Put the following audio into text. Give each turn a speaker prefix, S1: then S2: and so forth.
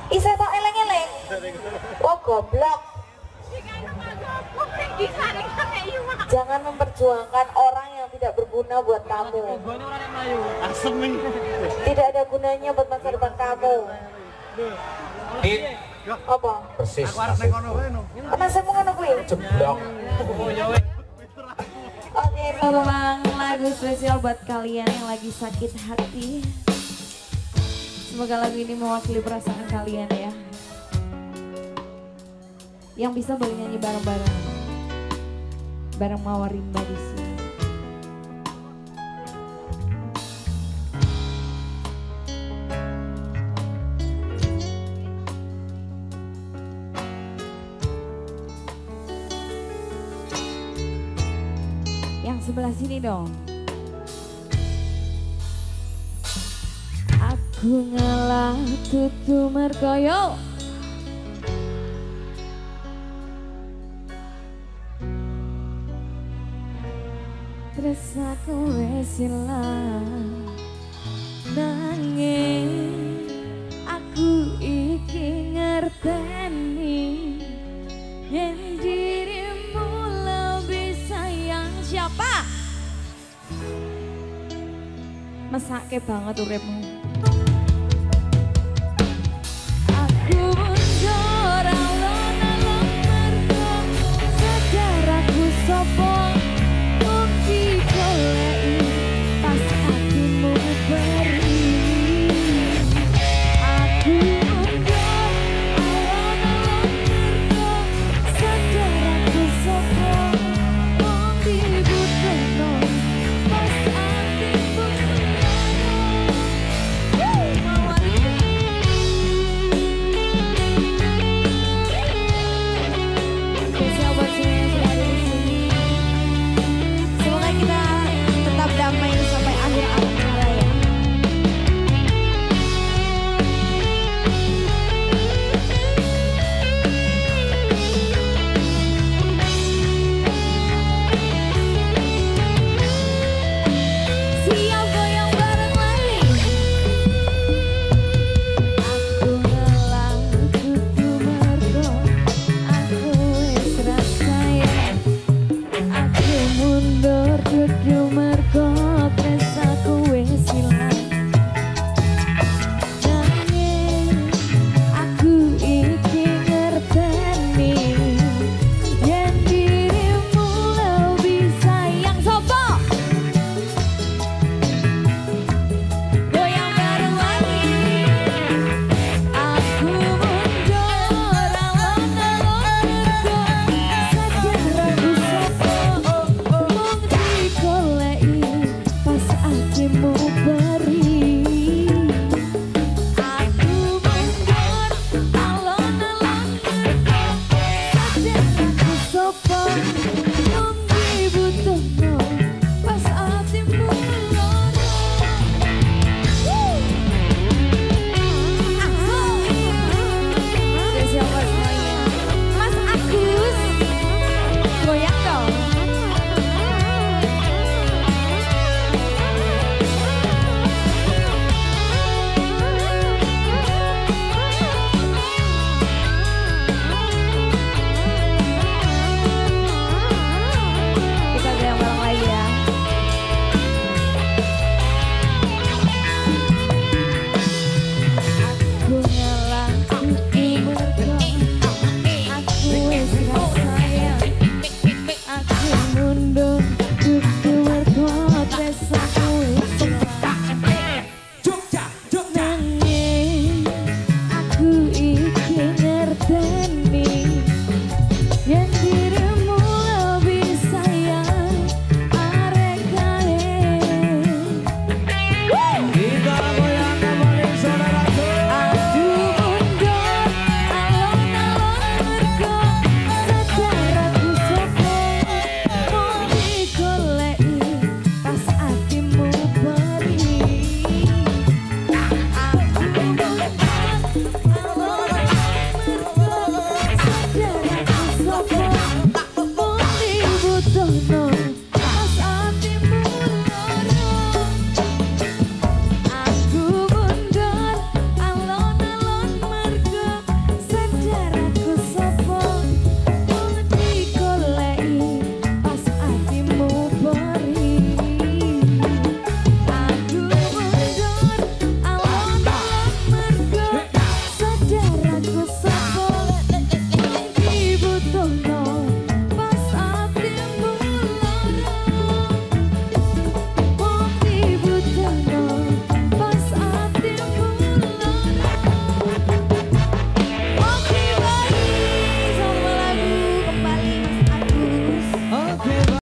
S1: Isa tok eleng-eleng. Oh goblok. Jangan memperjuangkan orang yang tidak berguna buat kamu. Tidak ada gunanya buat masa depan kamu. Apa?
S2: Persis.
S1: Apa saya mau ngono kuwi?
S2: Jeblok.
S1: Oke, memang lagu spesial buat kalian yang lagi sakit hati. Semoga lagu ini mewakili perasaan kalian ya. Yang bisa boleh nyanyi bareng-bareng. Bareng Mawarimba di sini. Yang sebelah sini dong. Aku ngalah tutu merkoyo. Terus aku wesilah nanging aku iki ngerteni yen dirimu lebih sayang siapa? Mesake banget uripmu.